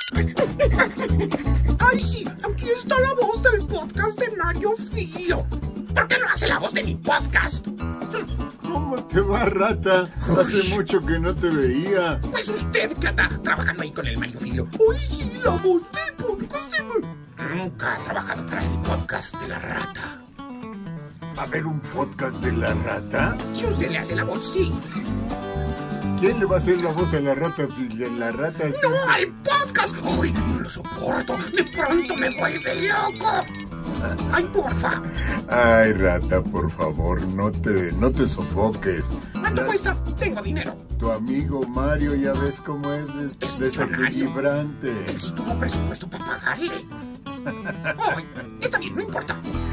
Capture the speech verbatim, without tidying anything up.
Ay, sí, aquí está la voz del podcast de Mario Filio. ¿Por qué no hace la voz de mi podcast? ¿Cómo te va, rata? Hace mucho que no te veía. Pues usted que anda trabajando ahí con el Mario Filio. Uy, sí, la voz del podcast de Mario. Nunca ha trabajado para el podcast de la rata. ¿Va a haber un podcast de la rata? Si usted le hace la voz, sí. ¿Quién le va a hacer la voz a la rata si la rata es... ¡No, al podcast! ¡Ay, no lo soporto! ¡De pronto me vuelve loco! ¡Ay, porfa! Ay, rata, por favor, no te, no te sofoques. ¿Cuánto La... cuesta? Tengo dinero. Tu amigo Mario, ya ves cómo es, Es desequilibrante. Él sí tuvo presupuesto para pagarle. Ay, está bien, no importa.